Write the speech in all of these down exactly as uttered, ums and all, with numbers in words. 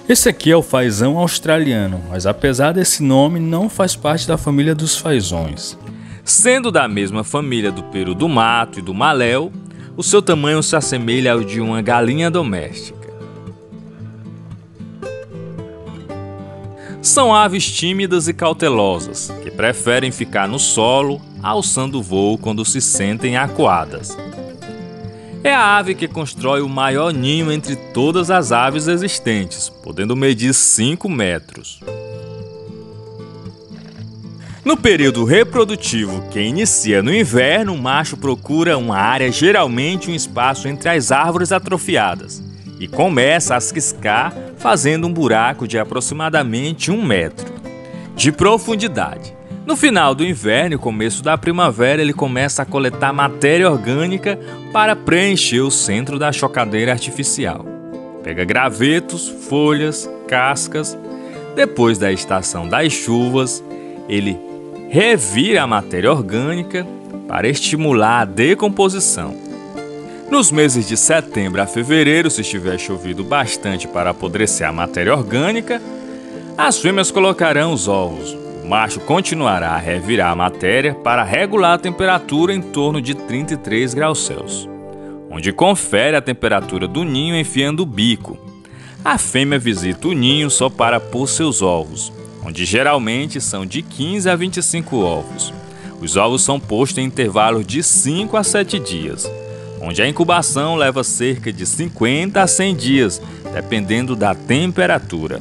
Esse aqui é o fazão australiano, mas apesar desse nome não faz parte da família dos fazões. Sendo da mesma família do peru do mato e do maléu, o seu tamanho se assemelha ao de uma galinha doméstica. São aves tímidas e cautelosas, que preferem ficar no solo, alçando voo quando se sentem acuadas. É a ave que constrói o maior ninho entre todas as aves existentes, podendo medir cinco metros. No período reprodutivo, que inicia no inverno, o macho procura uma área, geralmente um espaço entre as árvores atrofiadas, e começa a ciscar, fazendo um buraco de aproximadamente um metro de profundidade. No final do inverno e começo da primavera, ele começa a coletar matéria orgânica para preencher o centro da chocadeira artificial. Pega gravetos, folhas, cascas. Depois da estação das chuvas, ele revira a matéria orgânica para estimular a decomposição. Nos meses de setembro a fevereiro, se estiver chovido bastante para apodrecer a matéria orgânica, as fêmeas colocarão os ovos. O macho continuará a revirar a matéria para regular a temperatura em torno de trinta e três graus Celsius, onde confere a temperatura do ninho enfiando o bico. A fêmea visita o ninho só para pôr seus ovos, onde geralmente são de quinze a vinte e cinco ovos. Os ovos são postos em intervalos de cinco a sete dias, onde a incubação leva cerca de cinquenta a cem dias, dependendo da temperatura.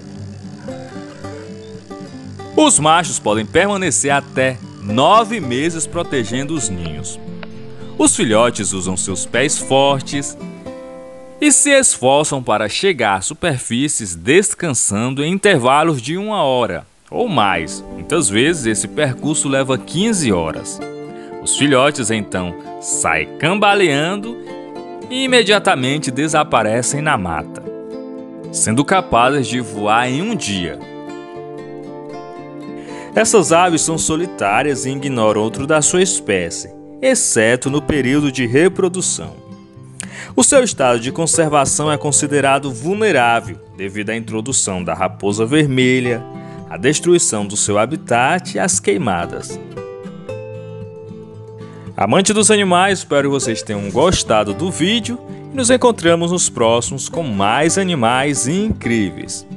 Os machos podem permanecer até nove meses protegendo os ninhos. Os filhotes usam seus pés fortes e se esforçam para chegar a superfícies descansando em intervalos de uma hora ou mais. Muitas vezes esse percurso leva quinze horas. Os filhotes então saem cambaleando e imediatamente desaparecem na mata, sendo capazes de voar em um dia. Essas aves são solitárias e ignoram outro da sua espécie, exceto no período de reprodução. O seu estado de conservação é considerado vulnerável devido à introdução da raposa vermelha, à destruição do seu habitat e às queimadas. Amante dos animais, espero que vocês tenham gostado do vídeo e nos encontramos nos próximos com mais animais incríveis.